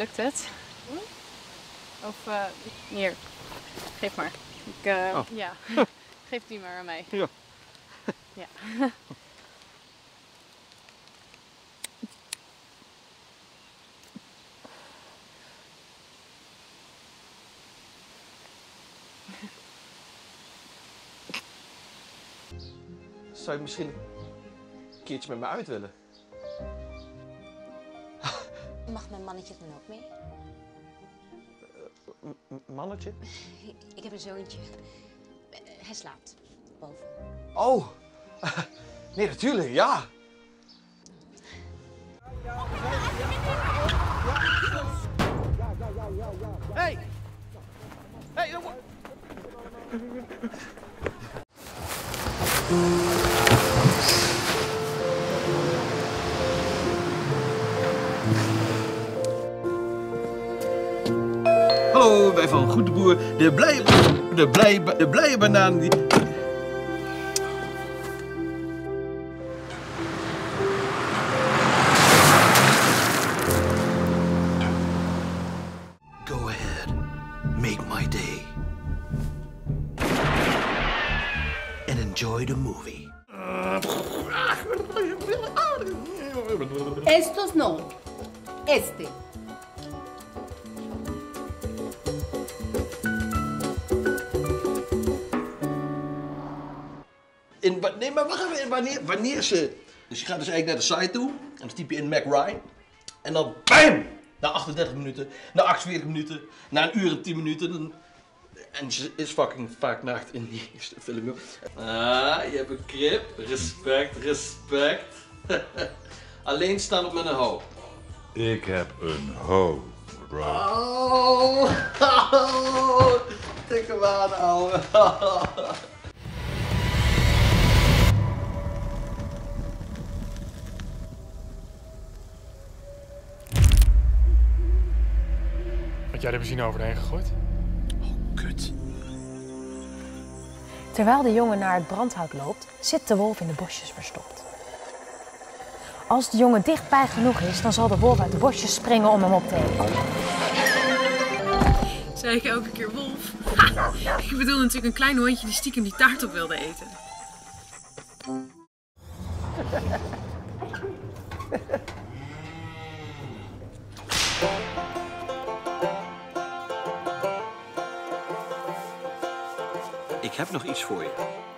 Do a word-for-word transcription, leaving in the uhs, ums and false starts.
Lukt het? Of, uh, hier, geef maar. Ik, uh, oh. Ja, geef die maar aan mij. Ja. Ja. Zou je misschien een keertje met me uit willen? Mag mijn mannetje dan ook mee? Uh, mannetje? Ik heb een zoontje. Hij slaapt boven. Oh, nee, natuurlijk, ja. Hey! Hey, dat wordt... Hallo, wij van Goed de Boer. De blije, de blije, de blije banaan die... Go ahead, make my day. And enjoy the movie. Estos no. Este. In, nee, maar wacht even, wanneer, wanneer ze... Dus je gaat dus eigenlijk naar de site toe, en dan typ je in Mac Ryan. En dan BAM! Na achtendertig minuten, na achtenveertig minuten, na een uur en tien minuten. Dan, en ze is fucking vaak naakt in die eerste film. Ah, je hebt een krip. Respect, respect. Alleen staan op met een ho. Ik heb een ho, bro. Oh, oh, tik hem aan, ouwe. Had jij de benzine overheen gegooid? Oh, kut. Terwijl de jongen naar het brandhout loopt, zit de wolf in de bosjes verstopt. Als de jongen dichtbij genoeg is, dan zal de wolf uit de bosjes springen om hem op te eten. Zei ik elke keer wolf? Ha, ik bedoel natuurlijk een klein hondje die stiekem die taart op wilde eten. Ik heb nog iets voor je.